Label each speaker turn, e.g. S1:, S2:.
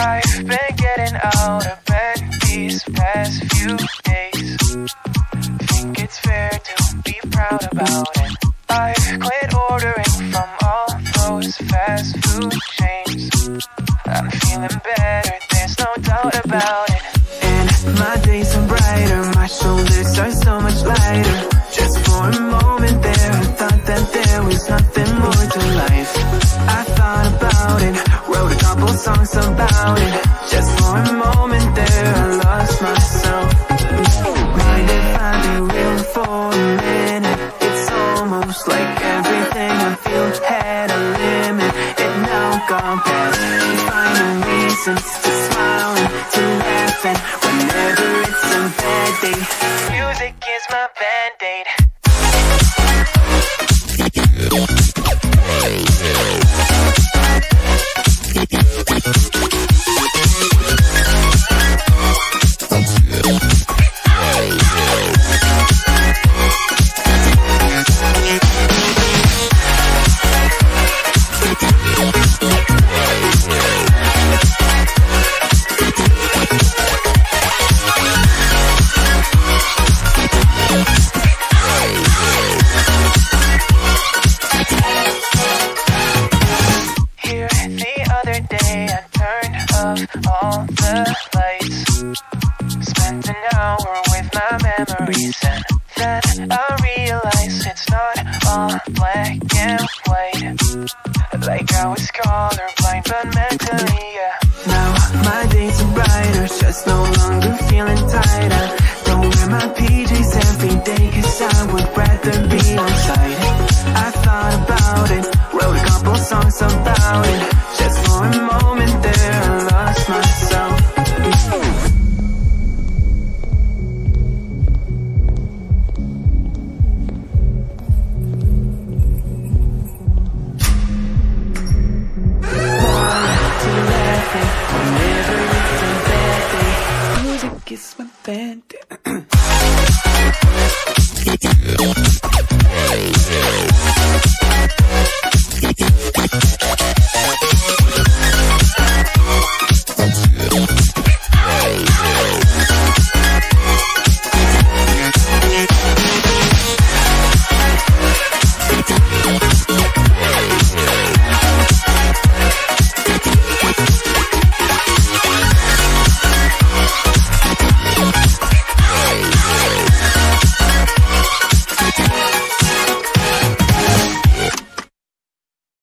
S1: I've been getting out of bed these past few days. Think it's fair to be proud about it. I've quit ordering from all those fast food chains. I'm feeling better, there's no doubt about it. And my days are brighter, my shoulders are so much lighter. Just for a moment there, I thought that there was nothing more to life. I thought about it, wrote a couple songs about it. Just for a moment there, I lost myself. Mind if I be real for a minute? It's almost like everything I feel had a limit. It now gone past, finding reasons to smile and to laugh. And whenever it's a bad day, music is my band-aid. All the lights, spent an hour with my memories, and then I realized it's not all black and white. Like I was colorblind, but mentally, yeah. Now my days are brighter, just no longer feeling tired. I don't wear my PJs every day, cause I would rather be on site. I thought about it, wrote a couple songs about it. Just for a moment there, I lost myself.